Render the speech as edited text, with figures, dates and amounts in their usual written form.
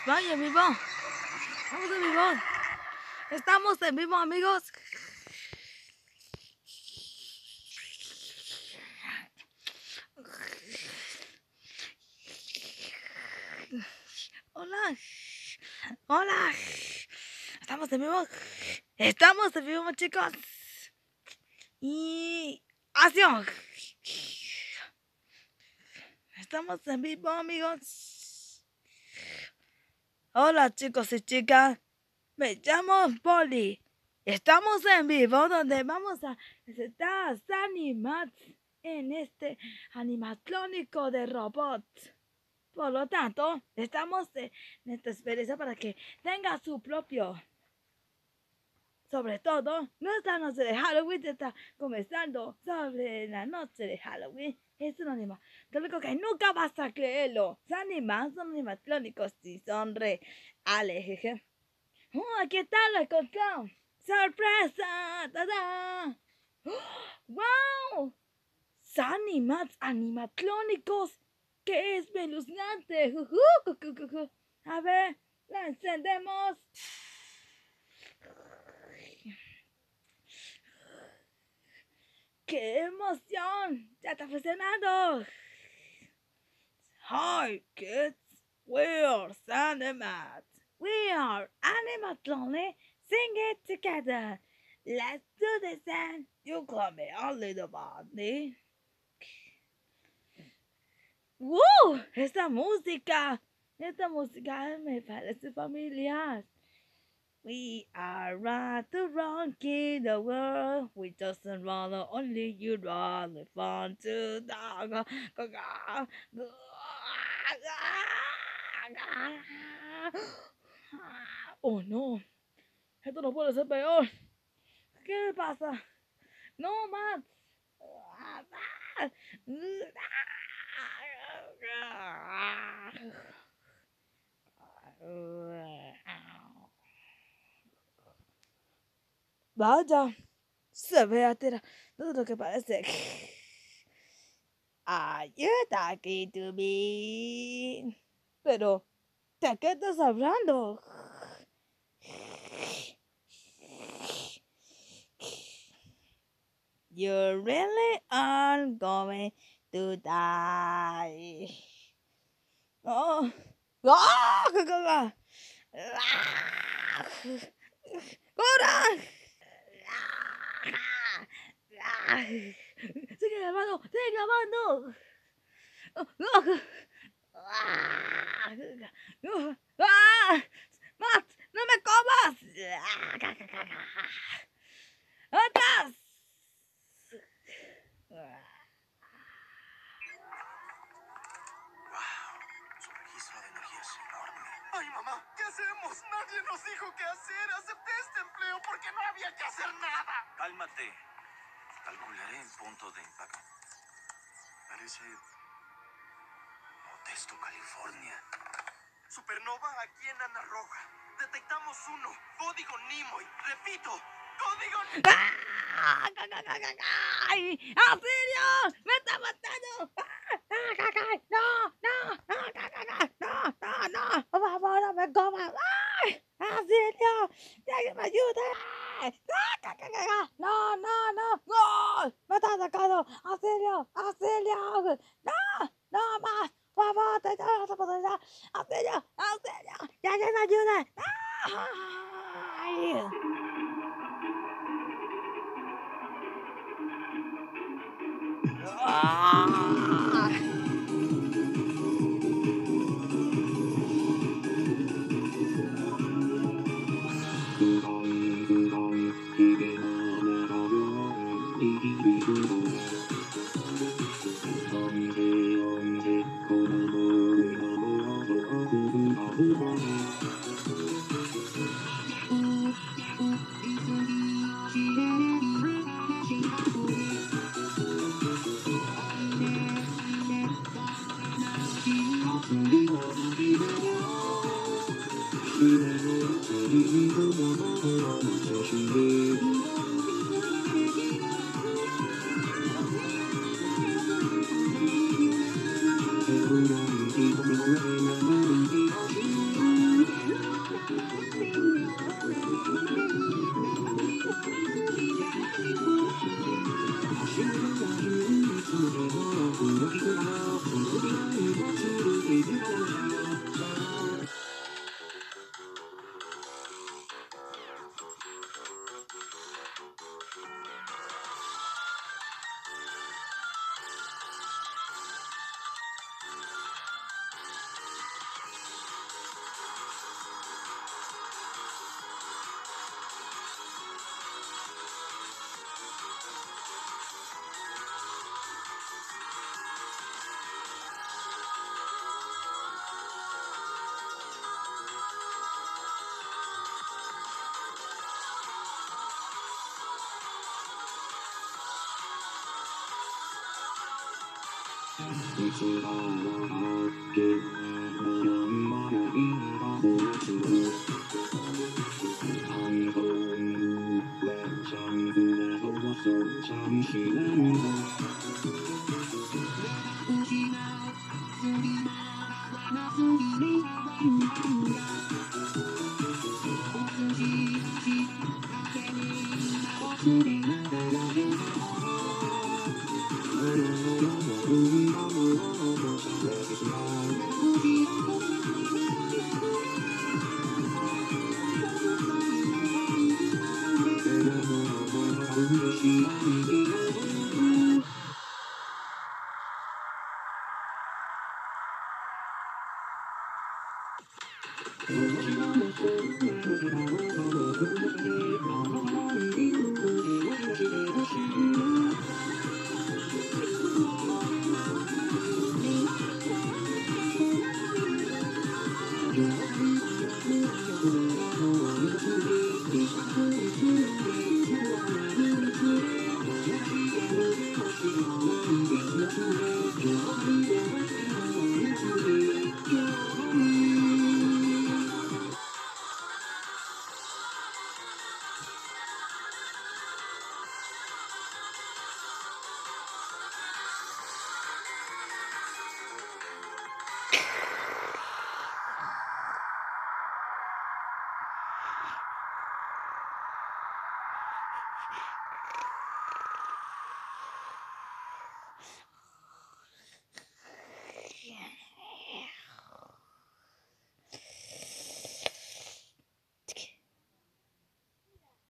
Vaya, en vivo. Vamos en vivo. Estamos en vivo, amigos. Hola. Hola. Estamos en vivo. Estamos en vivo, chicos. Y acción. Estamos en vivo, amigos. Hola, chicos y chicas. Me llamo Polly. Estamos en vivo donde vamos a presentar a animar en este animatrónico de robots. Por lo tanto, estamos en esta experiencia para que tenga su propio. Sobre todo, nuestra noche de Halloween está comenzando sobre la noche de Halloween. Es un animatrónico que nunca vas a creerlo. Son animatrónicos y son reales. Jeje. Aquí está, lo encontramos. ¡Sorpresa! ¡Tada! ¡Wow! Son animatrónicos. ¡Qué espeluznante! A ver, la encendemos. ¡Qué emoción! ¡Ya está funcionando! Hi, kids. We're Animats. We are animatronic. Sing it together. Let's do this and you call me a little bunny. ¡Wow! Esta música me parece familiar. We are right to run in the world. We just rather only you rather fun to dog. Oh no, esto no puede ser peor. ¿Qué me pasa? No más. Vaya, se ve atera. Todo lo que parece. Are you talking to me? Pero, ¿de qué estás hablando? You really are going to die. Oh. ¡Corra! ¡Sigue grabando! ¡Sigue grabando! ¡Matt! ¡No me comas! ¡Atrás! Su registro de energía es enorme. ¡Ay, mamá! ¿Qué hacemos? Nadie nos dijo qué hacer. Acepté este empleo porque no había que hacer nada. Cálmate. Calcularé el punto de impacto. Parece Modesto, California. Supernova aquí en Ana Roja. Detectamos uno. Código Nimoy. Repito. Código ¡Ay! ¡Auxilio! ¡Me está matando! ¡No! ¡Por favor, no me comas! ¡Ay! ¡Auxilio! ¡Que me ayude! ¡No! ¡Me está atacando! ¡Auxilio! ¡No más! ¡Por favor, te doy otra oportunidad! ¡Auxilio! ¡Ya que me ayude! ¡Ay!